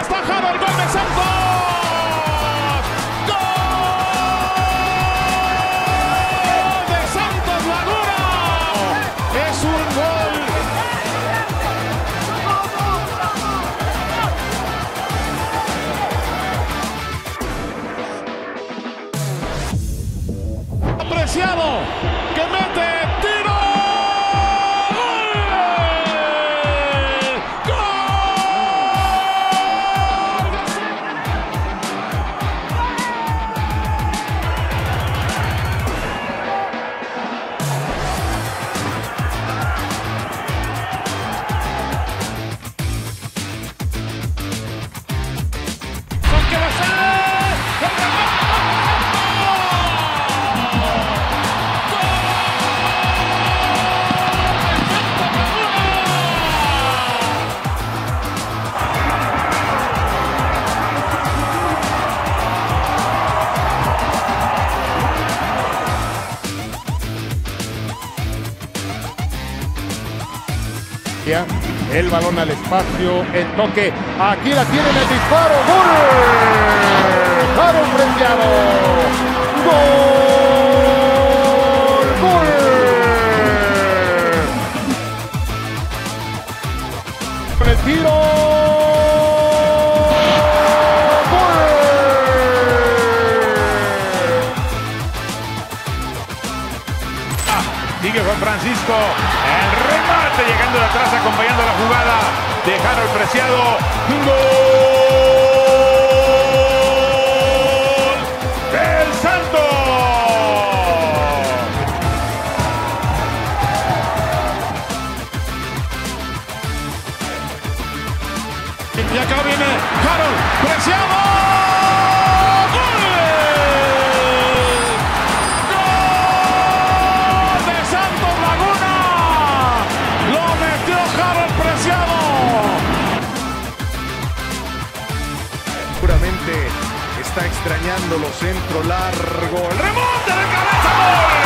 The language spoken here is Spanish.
está Jaro, el gol de Santos. ¡Gol de Santos Laguna! Es un gol. Preciado, que mete, tiro, ¡gol! ¡Gol! ¿Qué va a ser? El balón al espacio, el toque, aquí la tienen, el disparo, ¡gol! ¡Jaro Preciado! ¡Gol! ¡Gol! Con el tiro, ¡gol! Sigue Juan Francisco, el remate llegando de atrás, acompañando la jugada de Jaro Preciado. ¡Gol del Santos! Y acá viene Jaro Preciado. Seguramente está extrañando los centros largos. ¡El remonte de cabeza! ¡Gol!